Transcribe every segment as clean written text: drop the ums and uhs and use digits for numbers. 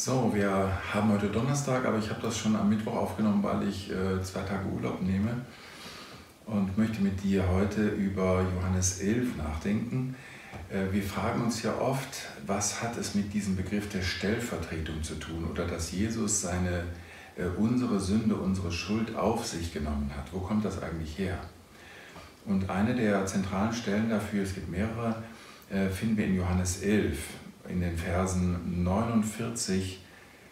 So, wir haben heute Donnerstag, aber ich habe das schon am Mittwoch aufgenommen, weil ich 2 Tage Urlaub nehme und möchte mit dir heute über Johannes 11 nachdenken. Wir fragen uns ja oft, was hat es mit diesem Begriff der Stellvertretung zu tun oder dass Jesus unsere Sünde, unsere Schuld auf sich genommen hat. Wo kommt das eigentlich her? Und eine der zentralen Stellen dafür, es gibt mehrere, finden wir in Johannes 11, in den Versen 49,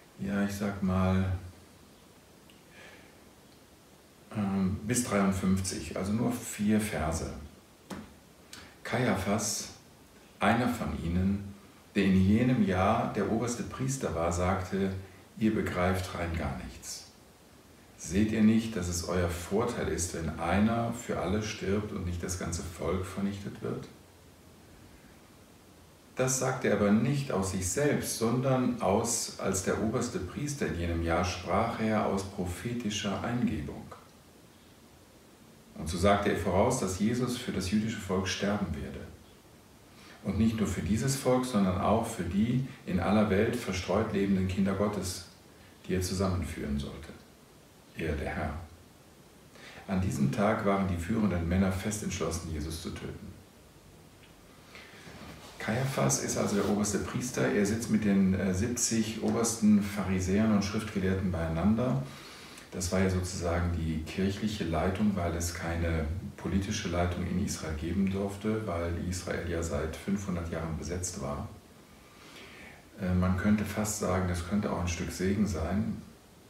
bis 53, also nur 4 Verse. Kaiaphas, einer von ihnen, der in jenem Jahr der oberste Priester war, sagte: Ihr begreift rein gar nichts. Seht ihr nicht, dass es euer Vorteil ist, wenn einer für alle stirbt und nicht das ganze Volk vernichtet wird? Das sagte er aber nicht aus sich selbst, sondern als der oberste Priester in jenem Jahr sprach er aus prophetischer Eingebung. Und so sagte er voraus, dass Jesus für das jüdische Volk sterben werde. Und nicht nur für dieses Volk, sondern auch für die in aller Welt verstreut lebenden Kinder Gottes, die er zusammenführen sollte. Er, der Herr. An diesem Tag waren die führenden Männer fest entschlossen, Jesus zu töten. Kaiaphas ist also der oberste Priester. Er sitzt mit den 70 obersten Pharisäern und Schriftgelehrten beieinander. Das war ja sozusagen die kirchliche Leitung, weil es keine politische Leitung in Israel geben durfte, weil Israel ja seit 500 Jahren besetzt war. Man könnte fast sagen, das könnte auch ein Stück Segen sein,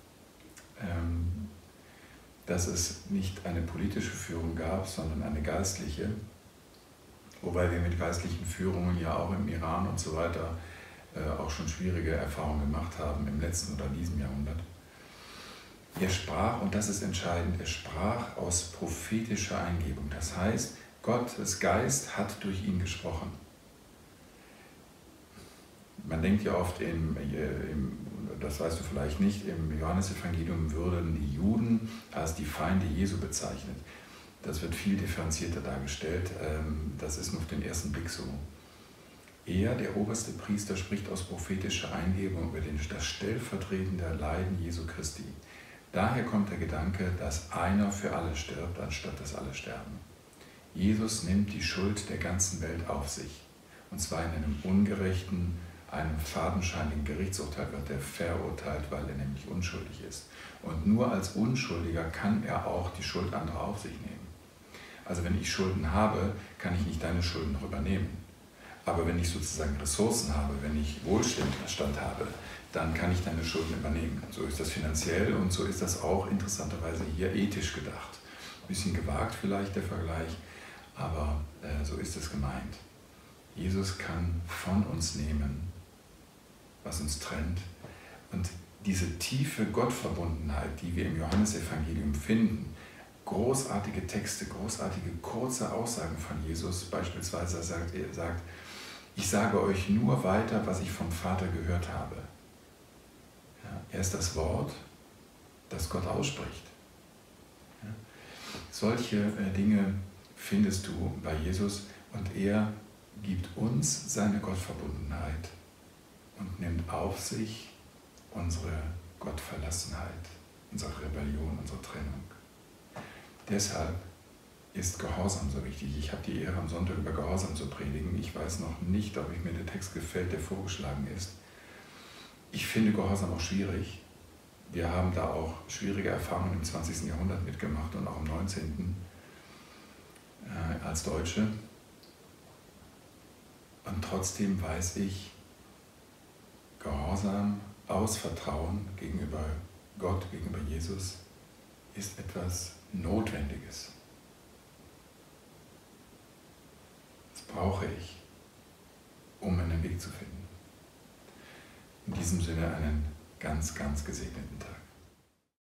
dass es nicht eine politische Führung gab, sondern eine geistliche. Wobei wir mit geistlichen Führungen ja auch im Iran und so weiter auch schon schwierige Erfahrungen gemacht haben im letzten oder diesem Jahrhundert. Er sprach, und das ist entscheidend, er sprach aus prophetischer Eingebung. Das heißt, Gottes Geist hat durch ihn gesprochen. Man denkt ja oft, das weißt du vielleicht nicht, im Johannesevangelium würden die Juden als die Feinde Jesu bezeichnet. Das wird viel differenzierter dargestellt, das ist nur auf den ersten Blick so. Er, der oberste Priester, spricht aus prophetischer Eingebung über das stellvertretende Leiden Jesu Christi. Daher kommt der Gedanke, dass einer für alle stirbt, anstatt dass alle sterben. Jesus nimmt die Schuld der ganzen Welt auf sich, und zwar in einem ungerechten, einem fadenscheinigen Gerichtsurteil wird er verurteilt, weil er nämlich unschuldig ist. Und nur als Unschuldiger kann er auch die Schuld anderer auf sich nehmen. Also wenn ich Schulden habe, kann ich nicht deine Schulden noch übernehmen. Aber wenn ich sozusagen Ressourcen habe, wenn ich Wohlstand habe, dann kann ich deine Schulden übernehmen. So ist das finanziell und so ist das auch interessanterweise hier ethisch gedacht. Ein bisschen gewagt vielleicht der Vergleich, aber so ist es gemeint. Jesus kann von uns nehmen, was uns trennt. Und diese tiefe Gottverbundenheit, die wir im Johannesevangelium finden, großartige Texte, großartige kurze Aussagen von Jesus, beispielsweise er sagt, ich sage euch nur weiter, was ich vom Vater gehört habe. Ja, er ist das Wort, das Gott ausspricht. Ja, solche Dinge findest du bei Jesus und er gibt uns seine Gottverbundenheit und nimmt auf sich unsere Gottverlassenheit, unsere Rebellion, unsere Trennung. Deshalb ist Gehorsam so wichtig. Ich habe die Ehre, am Sonntag über Gehorsam zu predigen. Ich weiß noch nicht, ob mir der Text gefällt, der vorgeschlagen ist. Ich finde Gehorsam auch schwierig. Wir haben da auch schwierige Erfahrungen im 20. Jahrhundert mitgemacht und auch im 19. Als Deutsche. Und trotzdem weiß ich, Gehorsam aus Vertrauen gegenüber Gott, gegenüber Jesus, ist etwas Notwendiges. Das brauche ich, um einen Weg zu finden. In diesem Sinne einen ganz, ganz gesegneten Tag.